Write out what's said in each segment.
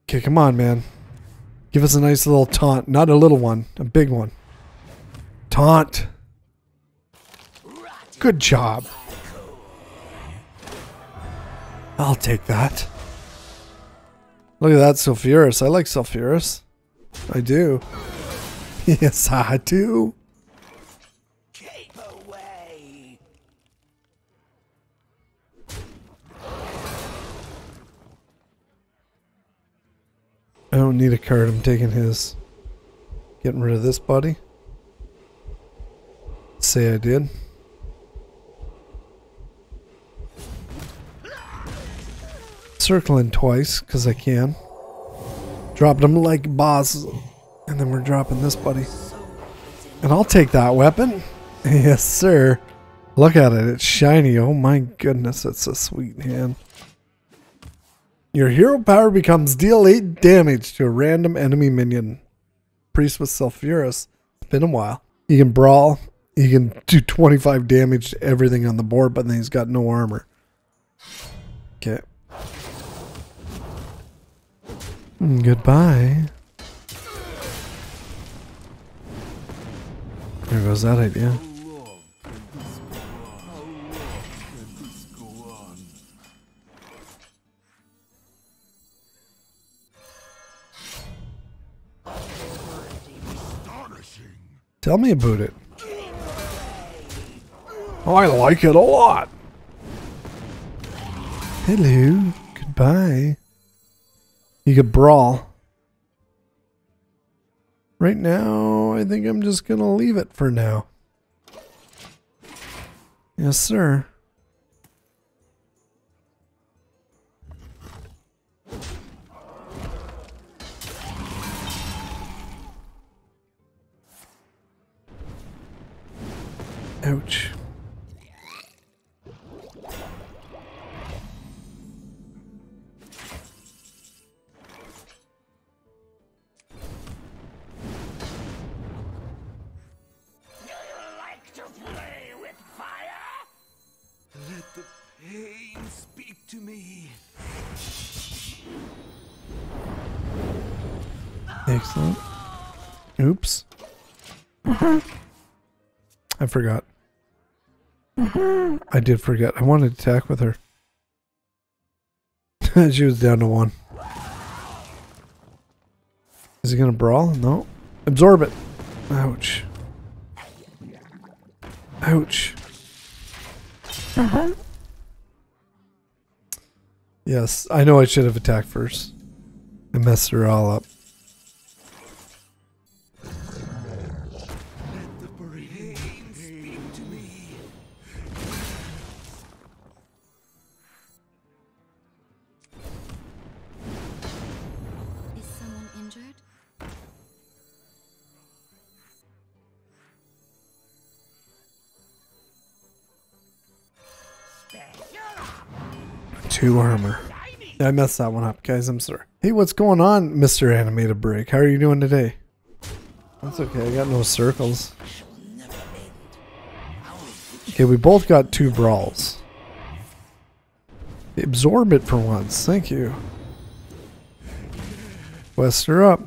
Okay, come on, man. Give us a nice little taunt. Not a little one. A big one. Taunt. Good job. I'll take that. Look at that Sulfuras. I like Sulfuras. I do. Yes, I do. Keep away. I don't need a card. I'm taking his. Getting rid of this buddy. Say I did. Circling twice, because I can. Dropping them like boss. And then we're dropping this buddy. And I'll take that weapon. Yes, sir. Look at it. It's shiny. Oh my goodness. It's a sweet hand. Your hero power becomes deal 8 damage to a random enemy minion. Priest with Sulfuras. It's been a while. You can brawl. You can do 25 damage to everything on the board, but then he's got no armor. Okay. Goodbye. There goes that idea. Tell me about it. I like it a lot. Hello. Goodbye. You could brawl. Right now, I think I'm just going to leave it for now. Yes, sir. Ouch. Let the pain speak to me. Excellent. Oops. I forgot. I did forget. I wanted to attack with her. She was down to 1. Is he gonna brawl? No. Absorb it. Ouch. Ouch. Yes, I know I should have attacked first. I messed her all up. Let the pain speak to me. Is someone injured? Two armor. I messed that one up, guys. I'm sorry. Hey, what's going on, Mr. Animated Break? How are you doing today? That's okay. I got no circles. Okay, we both got 2 brawls. Absorb it for once. Thank you. Quest her up.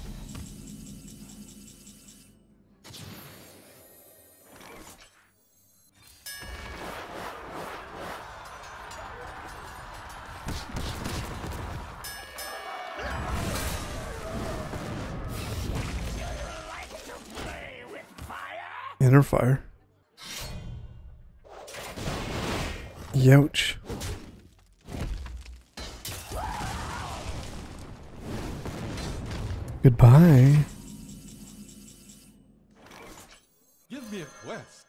Inner fire. Youch. Goodbye. Give me a quest.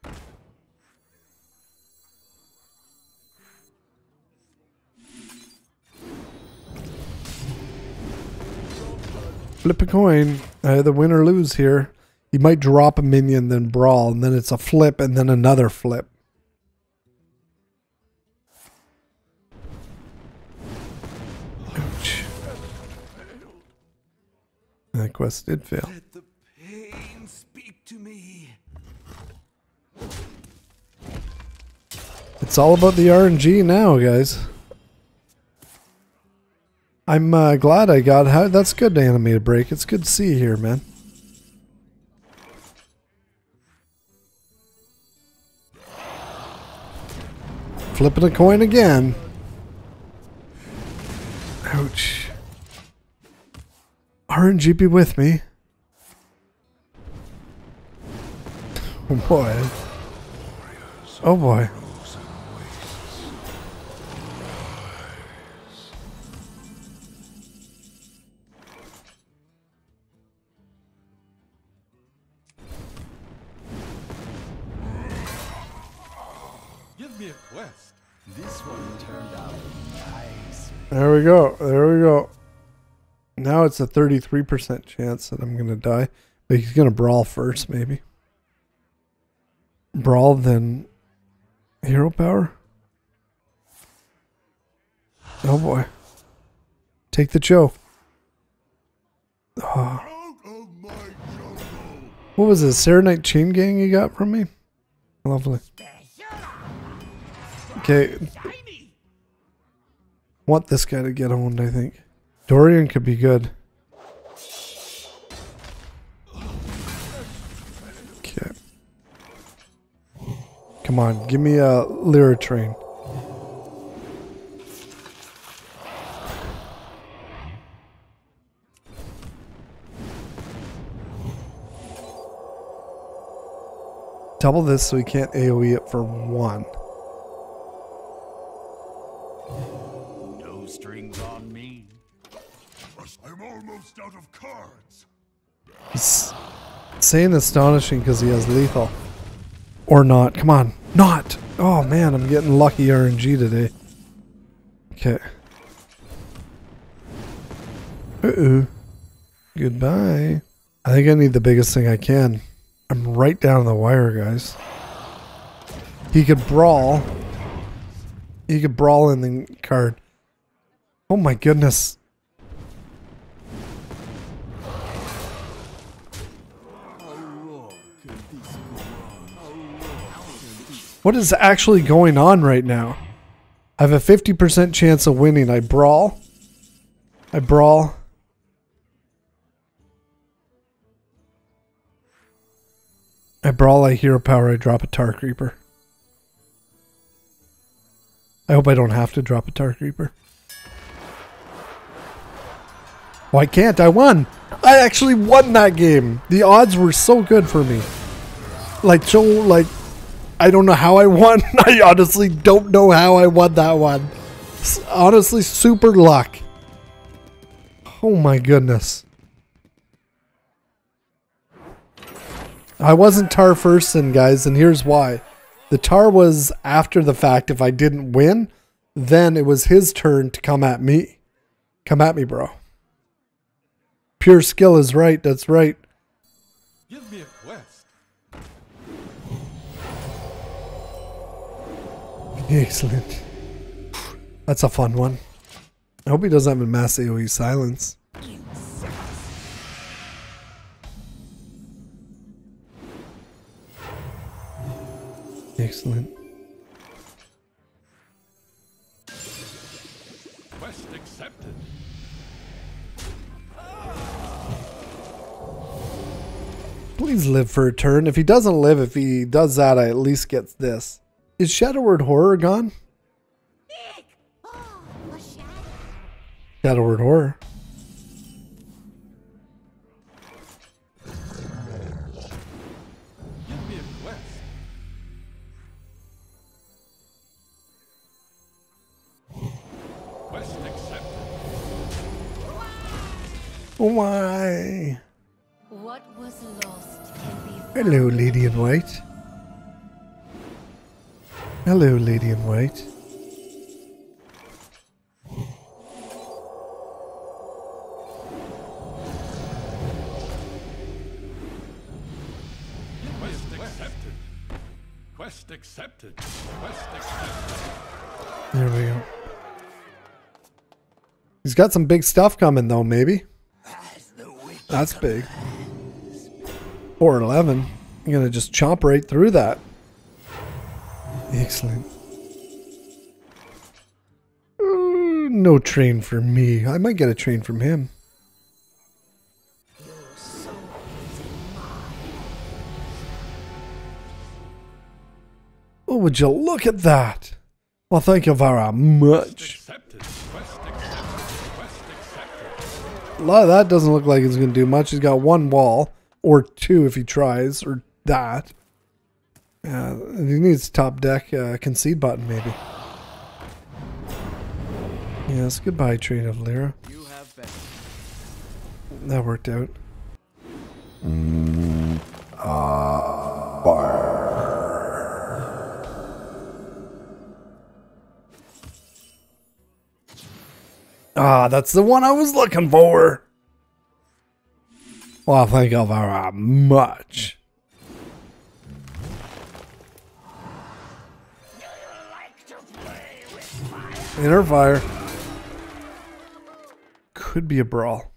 Flip a coin. Either win or lose here. You might drop a minion, then brawl, and then it's a flip, and then another flip. Ouch. That quest did fail. Let the pain speak to me. It's all about the RNG now, guys. I'm glad I got how that's good to animate a break. It's good to see you here, man. Flipping a coin again. Ouch. RNG be with me. Oh boy. Oh boy. Give me a quest. This one turned out nice. There we go. There we go. Now it's a 33% chance that I'm going to die. But he's going to brawl first, maybe. Brawl, then hero power. Oh boy. Take the Joe. Oh. What was this? Serenite Chain Gang you got from me? Lovely. Okay. Want this guy to get owned, I think. Dorian could be good. Okay. Come on, give me a Lyra Train. Double this so we can't AoE it for one. No strings on me. I'm almost out of cards. He's saying astonishing because he has lethal. Or not. Come on. Not! Oh man, I'm getting lucky RNG today. Okay. Uh-oh. Goodbye. I think I need the biggest thing I can. I'm right down the wire, guys. He could brawl. He could brawl in the card. Oh my goodness. What is actually going on right now? I have a 50% chance of winning. I brawl. I brawl. I brawl, I hero power, I drop a Tar Creeper. I hope I don't have to drop a Tar Creeper. Oh, I can't. I won. I actually won that game. The odds were so good for me. I don't know how I won. I honestly don't know how I won that one. Honestly, super luck. Oh my goodness. I wasn't Tar first then, guys, and here's why. The Tar was after the fact. If I didn't win, then it was his turn to come at me. Come at me, bro. Pure skill is right. That's right. Give me a quest. Excellent. That's a fun one. I hope he doesn't have a mass AoE silence. Excellent. Quest accepted. Please live for a turn. If he doesn't live, if he does that, I at least get this. Is Shadow Word Horror gone? Shadow Word Horror. Give me a quest. Quest accepted. Why? What was lost can be found. Hello, Lady in White. Hello, Lady in White. Quest accepted. Quest accepted. Quest accepted. There we go. He's got some big stuff coming though, maybe. That's big. 411. You're gonna just chomp right through that. Excellent. No train for me. I might get a train from him. Oh, would you look at that? Well, thank you very much. Accepted. Quest accepted. Quest accepted. A lot of that doesn't look like it's going to do much. He's got one wall, or two if he tries, or that. He needs top deck concede button, maybe. Yes, goodbye, Train of Lyra. You have been. That worked out. Ah, that's the one I was looking for. Well, thank you very much. Inner fire. Could be a brawl.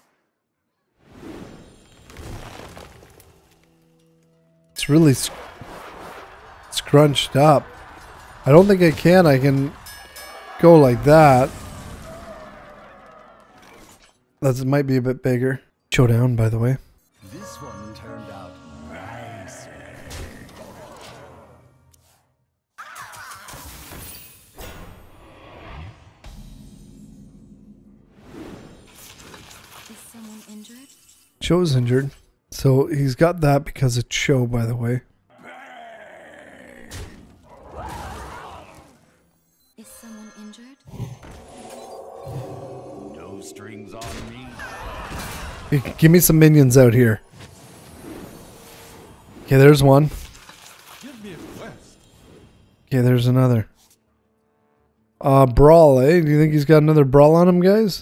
It's really scrunched up. I don't think I can. I can go like that. That might be a bit bigger. Showdown, by the way. This one turned out nice. Is someone injured? Cho's injured. So he's got that because of Cho, by the way. Is someone injured? No strings on me. Give me some minions out here. Okay, there's one. Give me a quest. Okay, there's another. Brawl, eh? Do you think he's got another brawl on him, guys?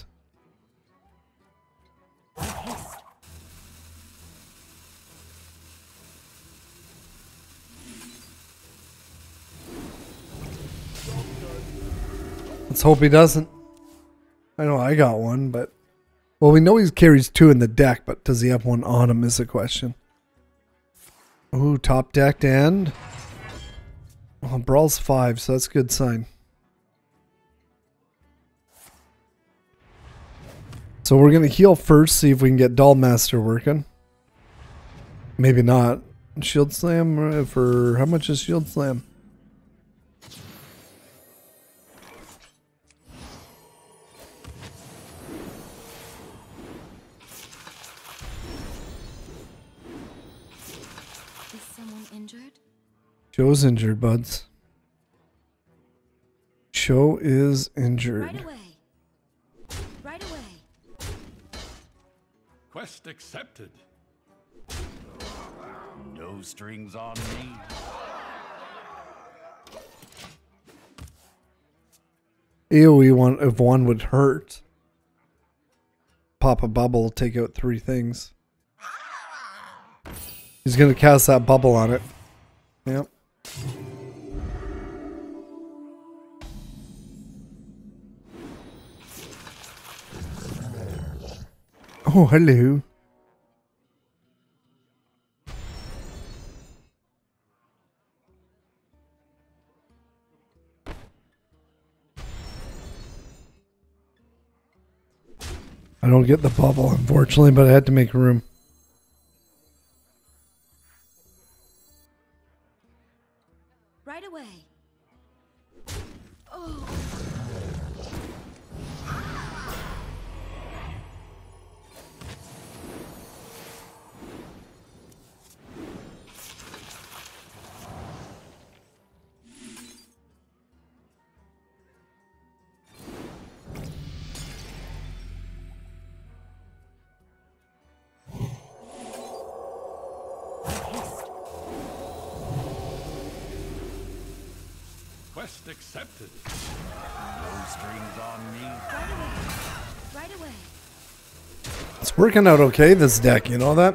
Let's hope he doesn't. I know I got one, but... Well, we know he carries two in the deck, but does he have one on him is the question. Ooh, top decked and... Well, Brawl's 5, so that's a good sign. So we're going to heal first, see if we can get Dollmaster working. Maybe not. Shield Slam for... How much is Shield Slam? Is someone injured? Cho's injured, buds. Cho is injured. Right away. Right away. Quest accepted. No strings on me. AoE one if one would hurt. Pop a bubble, take out 3 things. He's gonna cast that bubble on it. Yep. Oh, hello. I don't get the bubble, unfortunately, but I had to make room. Right away. Oh. Quest accepted. No strings on me. Right away. Right away. It's working out okay, this deck, you know that?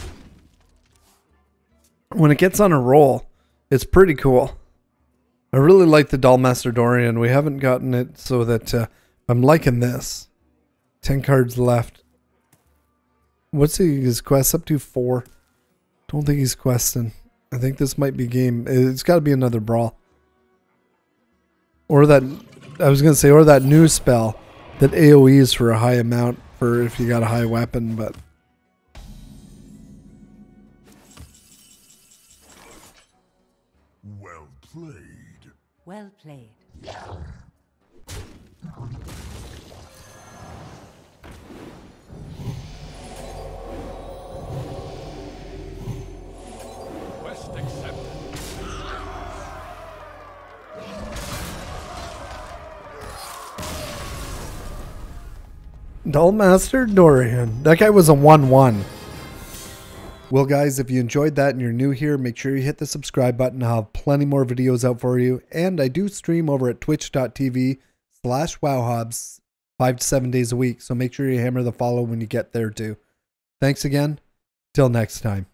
When it gets on a roll, it's pretty cool. I really like the Dollmaster Dorian. We haven't gotten it so that I'm liking this. 10 cards left. What's his quest up to? 4. Don't think he's questing. I think this might be game. It's got to be another brawl. Or that I was gonna say, or that new spell that AoEs for a high amount for if you got a high weapon, but Well played. Well played. Quest accepted. Duelmaster Dorian. That guy was a 1-1. Well, guys, if you enjoyed that and you're new here, make sure you hit the subscribe button. I'll have plenty more videos out for you. And I do stream over at twitch.tv/wowhobs 5 to 7 days a week. So make sure you hammer the follow when you get there too. Thanks again. Till next time.